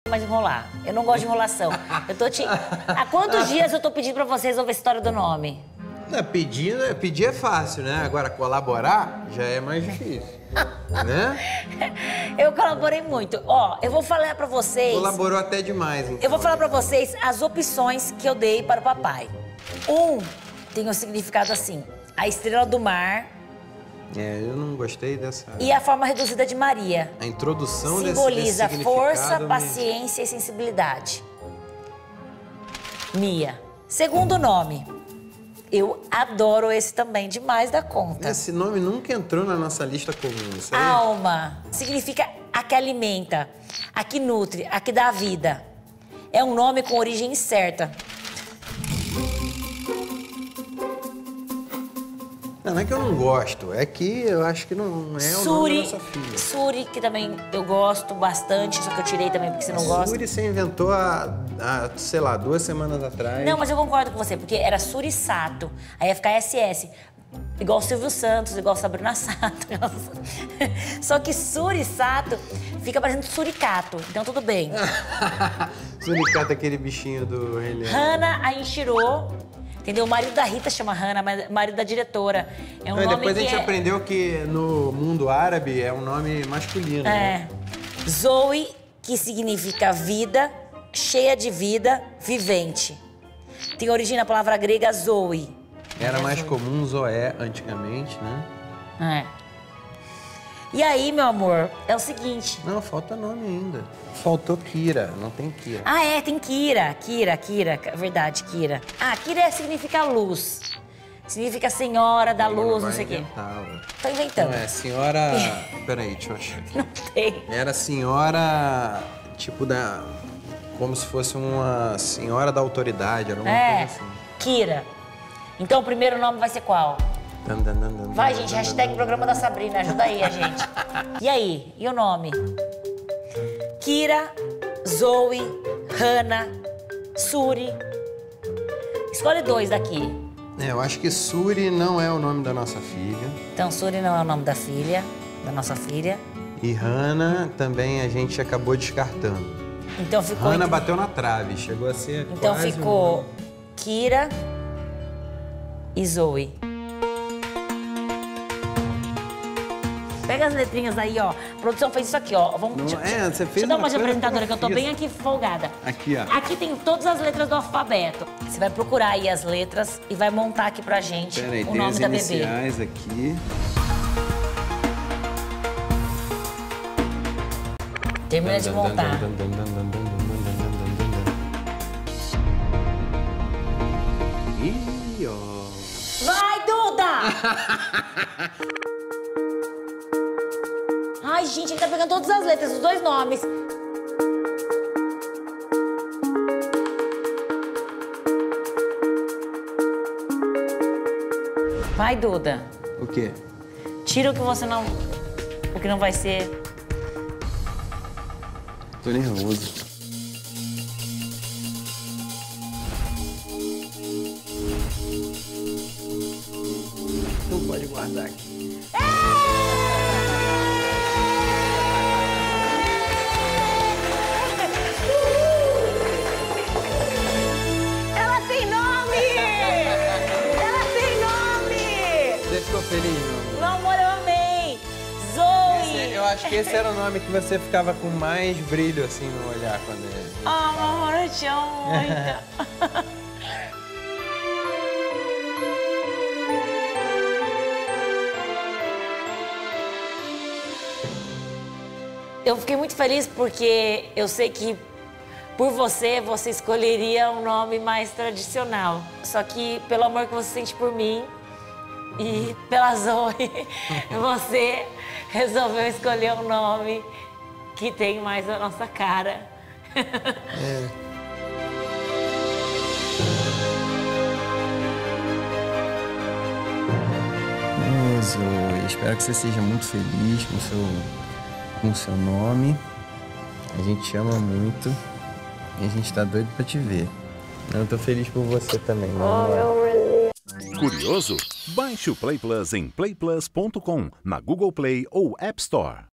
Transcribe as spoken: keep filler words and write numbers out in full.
mais enrolar. Eu não gosto de enrolação. Eu tô te... Há quantos dias eu tô pedindo pra você resolver a história do nome? Não, pedir, pedir é fácil, né? Agora, colaborar já é mais difícil, né? Eu colaborei muito. Ó, eu vou falar pra vocês... Colaborou até demais, então. Eu vou falar pra vocês as opções que eu dei para o papai. Um tem um significado assim, a estrela do mar... É, eu não gostei dessa... E a forma reduzida de Maria. A introdução desse, simboliza desse força, me... paciência e sensibilidade. Mia. Segundo nome. Eu adoro esse também, demais da conta. Esse nome nunca entrou na nossa lista comum, isso aí? Alma. Significa a que alimenta, a que nutre, a que dá vida. É um nome com origem incerta. Não, não é que eu não gosto, é que eu acho que não é o Suri, nome da nossa filha. Suri, que também eu gosto bastante, só que eu tirei também porque você não gosta. Suri você inventou há, há, sei lá, duas semanas atrás. Não, mas eu concordo com você, porque era Suri Sato, aí ia ficar S S. Igual o Silvio Santos, igual Sabrina Sato. Só que Suri Sato fica parecendo suricato, então tudo bem. Suricato é aquele bichinho do Rei Leão. Hana Ainshiro. Entendeu? O marido da Rita chama Hana, mas o marido da diretora. É um Não, nome depois que a gente é... aprendeu que no mundo árabe é um nome masculino. É. Né? Zoe, que significa vida, cheia de vida, vivente. Tem origem na palavra grega Zoe. Era é mais Zoe. comum Zoé antigamente, né? É. E aí, meu amor, é o seguinte... Não, falta nome ainda. Faltou Kira, não tem Kira. Ah, é, tem Kira, Kira, Kira, verdade, Kira. Ah, Kira significa luz. Significa senhora da luz, não sei o quê. Tô inventando. Não é, senhora... Peraí, deixa eu achar aqui. Não tem. Era senhora, tipo, da... Como se fosse uma senhora da autoridade, era uma É, coisa assim. Kira. Então o primeiro nome vai ser qual? Vai, gente, hashtag programa da Sabrina, ajuda aí a gente. E aí, e o nome? Kira, Zoe, Hana, Suri. Escolhe dois daqui. É, eu acho que Suri não é o nome da nossa filha. Então, Suri não é o nome da filha, da nossa filha. E Hana também a gente acabou descartando. Então ficou... Hana entre... bateu na trave, chegou a ser Então quase ficou um... Kira e Zoe. Pega as letrinhas aí, ó. A produção fez isso aqui, ó. Vamos, Não, deixa, é, você fez deixa eu dar uma de uma coisa apresentadora, que eu tô que eu bem fiz. aqui folgada. Aqui, ó. Aqui tem todas as letras do alfabeto. Você vai procurar aí as letras e vai montar aqui pra gente Peraí, o tem nome as da bebê. iniciais aqui. Termina de montar. Ih, ó. Vai, Duda! Ai, gente, ele tá pegando todas as letras, os dois nomes. Vai, Duda. O quê? Tira o que você não... O que não vai ser. Tô nervoso. Não pode guardar aqui. Ela tem nome! Ela tem nome! Você ficou feliz, meu amor? Meu amor, eu amei! Zoe! Esse- eu acho que esse era o nome que você ficava com mais brilho, assim, no olhar quando ele... Ah, meu amor, eu te amo muito. Eu fiquei muito feliz porque eu sei que por você, você escolheria um nome mais tradicional. Só que pelo amor que você sente por mim e pela Zoe, você resolveu escolher um nome que tem mais a nossa cara. É. É, Zoe, espero que você seja muito feliz com o seu, com o seu nome. A gente te ama muito e a gente tá doido pra te ver. Eu tô feliz por você também, meu amor. Curioso? Baixe o Play Plus em play plus ponto com, na Google Play ou App Store.